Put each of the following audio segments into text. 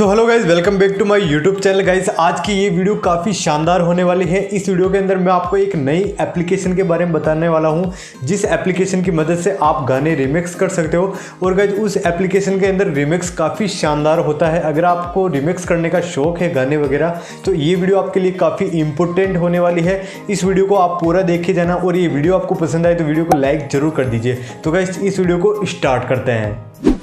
So hello guys, welcome back to my YouTube channel. Guys आज की ये video काफ़ी शानदार होने वाली है। इस वीडियो के अंदर मैं आपको एक नई एप्लीकेशन के बारे में बताने वाला हूँ, जिस एप्लीकेशन की मदद से आप गाने रिमिक्स कर सकते हो। और गाइज उस एप्लीकेशन के अंदर रिमिक्स काफ़ी शानदार होता है। अगर आपको रिमिक्स करने का शौक है गाने वगैरह, तो ये वीडियो आपके लिए काफ़ी इंपॉर्टेंट होने वाली है। इस वीडियो को आप पूरा देखे जाना, और ये वीडियो आपको पसंद आए तो वीडियो को लाइक जरूर कर दीजिए। तो गाइज इस वीडियो को स्टार्ट करते हैं।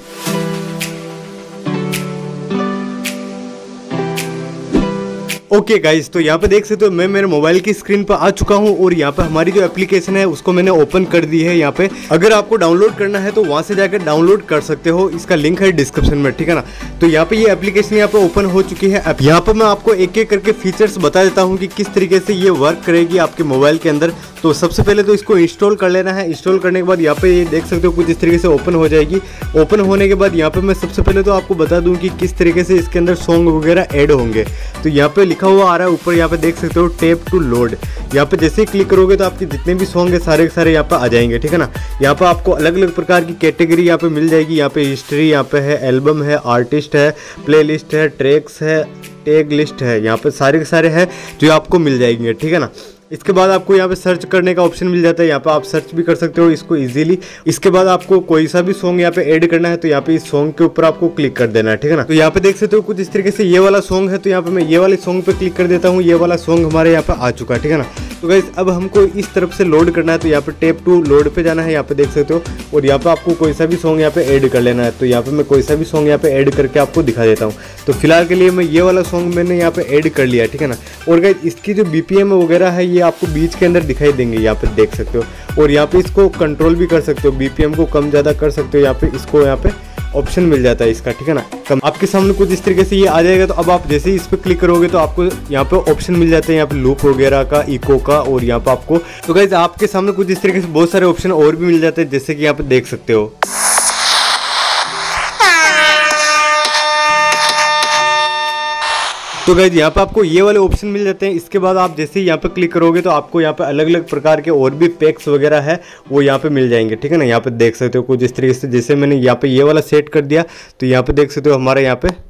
ओके गाइज, तो यहाँ पे देख सकते हो मैं मेरे मोबाइल की स्क्रीन पर आ चुका हूँ और यहाँ पे हमारी जो एप्लीकेशन है उसको मैंने ओपन कर दी है। यहाँ पे अगर आपको डाउनलोड करना है तो वहाँ से जाकर डाउनलोड कर सकते हो, इसका लिंक है डिस्क्रिप्शन में, ठीक है ना। तो यहाँ पे ये एप्लीकेशन यहाँ पे ओपन हो चुकी है। यहाँ पर मैं आपको एक एक करके फीचर्स बता देता हूँ कि किस तरीके से ये वर्क करेगी आपके मोबाइल के अंदर। तो सबसे पहले तो इसको इंस्टॉल कर लेना है। इंस्टॉल करने के बाद यहाँ पे ये देख सकते हो कुछ इस तरीके से ओपन हो जाएगी। ओपन होने के बाद यहाँ पे मैं सबसे पहले तो आपको बता दूँ कि किस तरीके से इसके अंदर सॉन्ग वगैरह ऐड होंगे। तो यहाँ पे लिखा हुआ आ रहा है ऊपर, यहाँ पे देख सकते हो टैप टू लोड। यहाँ पे जैसे ही क्लिक करोगे तो आपके जितने भी सॉन्ग है सारे के सारे यहाँ पे आ जाएंगे, ठीक है ना। यहाँ पे आपको अलग अलग प्रकार की कैटेगरी यहाँ पे मिल जाएगी। यहाँ पे हिस्ट्री, यहाँ पे है एल्बम है, आर्टिस्ट है, प्लेलिस्ट है, ट्रैक्स है, टैग लिस्ट है, यहाँ पे सारे के सारे है जो आपको मिल जाएंगे, ठीक है ना। इसके बाद आपको यहाँ पे सर्च करने का ऑप्शन मिल जाता है। यहाँ पे आप सर्च भी कर सकते हो इसको इजीली। इसके बाद आपको कोई सा भी सॉन्ग यहाँ पे ऐड करना है तो यहाँ पे इस सॉन्ग के ऊपर आपको क्लिक कर देना है, ठीक है ना। तो यहाँ पे देख सकते हो कुछ इस तरीके से ये वाला सॉन्ग है, तो यहाँ पे मैं ये वाले सॉन्ग पे क्लिक कर देता हूँ। ये वाला सॉन्ग हमारे यहाँ पे आ चुका है, ठीक है ना। तो गाइस अब हमको इस तरफ से लोड करना है, तो यहाँ पे टैप टू लोड पे जाना है, यहाँ पे देख सकते हो। और यहाँ पे आपको कोई सा भी सॉन्ग यहाँ पे ऐड कर लेना है। तो यहाँ पे मैं कोई सा भी सॉन्ग यहाँ पे ऐड करके आपको दिखा देता हूँ। तो फिलहाल के लिए मैं ये वाला सॉन्ग मैंने यहाँ पे ऐड कर लिया, ठीक है ना। और गाइस इसकी जो BPM वगैरह है ये आपको बीच के अंदर दिखाई देंगे, यहाँ पे देख सकते हो। और यहाँ पे इसको कंट्रोल भी कर सकते हो, BPM को कम ज़्यादा कर सकते हो। यहाँ पे इसको यहाँ पे ऑप्शन मिल जाता है इसका, ठीक है ना। कम आपके सामने कुछ इस तरीके से ये आ जाएगा। तो अब आप जैसे ही इस पर क्लिक करोगे तो आपको यहाँ पे ऑप्शन मिल जाते हैं, यहाँ पे लूप वगैरह का, इको का, और यहाँ पे आपको तो गाइस आपके सामने कुछ इस तरीके से बहुत सारे ऑप्शन और भी मिल जाते हैं, जैसे कि यहाँ पे देख सकते हो। तो गाइज यहाँ पे आपको ये वाले ऑप्शन मिल जाते हैं। इसके बाद आप जैसे ही यहाँ पे क्लिक करोगे तो आपको यहाँ पे अलग अलग प्रकार के और भी पैक्स वगैरह है वो यहाँ पे मिल जाएंगे, ठीक है ना। यहाँ पे देख सकते हो कुछ इस तरीके से, जैसे मैंने यहाँ पे ये वाला सेट कर दिया तो यहाँ पे देख सकते हो हमारा यहाँ पे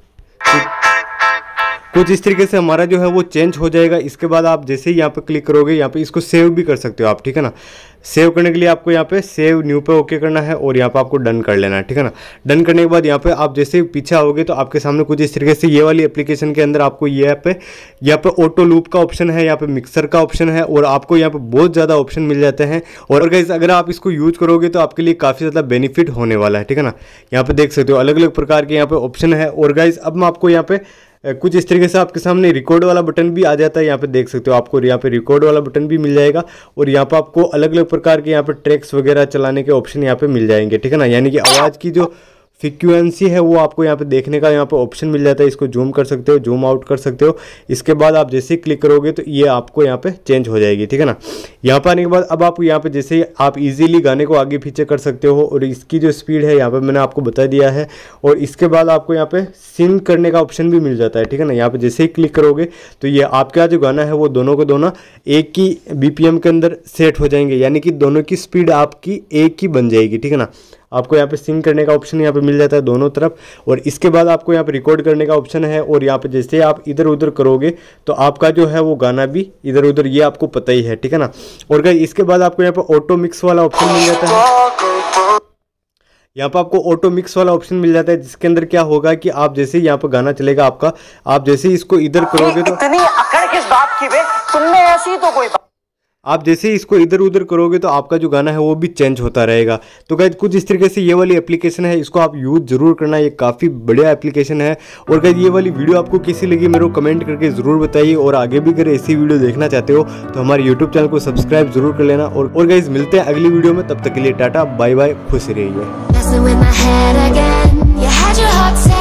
कुछ इस तरीके से हमारा जो है वो चेंज हो जाएगा। इसके बाद आप जैसे ही यहाँ पे क्लिक करोगे यहाँ पे इसको सेव भी कर सकते हो आप, ठीक है ना। सेव करने के लिए आपको यहाँ पे सेव न्यू पे ओके करना है और यहाँ पे आपको डन कर लेना है, ठीक है ना। डन करने के बाद यहाँ पे आप जैसे पीछे आओगे तो आपके सामने कुछ इस तरीके से ये वाली एप्लीकेशन के अंदर आपको यहाँ पे ऑटो लूप का ऑप्शन है, यहाँ पे मिक्सर का ऑप्शन है, और आपको यहाँ पे बहुत ज़्यादा ऑप्शन मिल जाते हैं। और गाइस अगर आप इसको यूज करोगे तो आपके लिए काफ़ी ज़्यादा बेनिफिट होने वाला है, ठीक है ना। यहाँ पे देख सकते हो अलग अलग प्रकार के यहाँ पे ऑप्शन है। और गाइस अब मैं आपको यहाँ पे कुछ इस तरीके से आपके सामने रिकॉर्ड वाला बटन भी आ जाता है। यहाँ पे देख सकते हो आपको यहाँ पे रिकॉर्ड वाला बटन भी मिल जाएगा, और यहाँ पे आपको अलग अलग प्रकार के यहाँ पे ट्रैक्स वगैरह चलाने के ऑप्शन यहाँ पे मिल जाएंगे, ठीक है ना। यानी कि आवाज़ की जो फ्रीक्वेंसी है वो आपको यहाँ पे देखने का यहाँ पे ऑप्शन मिल जाता है। इसको जूम कर सकते हो, जूम आउट कर सकते हो। इसके बाद आप जैसे ही क्लिक करोगे तो ये आपको यहाँ पे चेंज हो जाएगी, ठीक है ना। यहाँ पर आने के बाद अब आप यहाँ पे जैसे आप इजीली गाने को आगे पीछे कर सकते हो, और इसकी जो स्पीड है यहाँ पे मैंने आपको बता दिया है। और इसके बाद आपको यहाँ पे सिंक करने का ऑप्शन भी मिल जाता है, ठीक है ना। यहाँ पे जैसे ही क्लिक करोगे तो ये आपका जो गाना है वो दोनों को दोनों एक ही BPM के अंदर सेट हो जाएंगे, यानी कि दोनों की स्पीड आपकी एक ही बन जाएगी, ठीक है ना। आपको यहाँ पे सिंक करने का ऑप्शन यहाँ पे मिल जाता है दोनों तरफ। और इसके बाद आपको यहाँ पे रिकॉर्ड करने का ऑप्शन है, और यहाँ पे जैसे आप इधर उधर करोगे तो आपका जो है वो गाना भी इधर उधर, ये आपको पता ही है, ठीक है ना। और गाइस इसके बाद आपको यहाँ पे ऑटो मिक्स वाला ऑप्शन मिल जाता है। यहाँ पर आपको ऑटो मिक्स वाला ऑप्शन मिल जाता है, जिसके अंदर क्या होगा कि आप जैसे ही यहाँ पर गाना चलेगा आपका, आप जैसे ही इसको इधर करोगे तो इतनी अकड़ किस बात की बे, तुमने ऐसी तो कोई आप जैसे ही इसको इधर उधर करोगे तो आपका जो गाना है वो भी चेंज होता रहेगा। तो गाइस कुछ इस तरीके से ये वाली एप्लीकेशन है, इसको आप यूज़ जरूर करना, ये काफ़ी बढ़िया एप्लीकेशन है। और गाइस ये वाली वीडियो आपको कैसी लगी मेरे को कमेंट करके ज़रूर बताइए, और आगे भी अगर ऐसी वीडियो देखना चाहते हो तो हमारे यूट्यूब चैनल को सब्सक्राइब जरूर कर लेना। और गाइस मिलते हैं अगली वीडियो में, तब तक के लिए टाटा बाय बाय, खुश रहिए।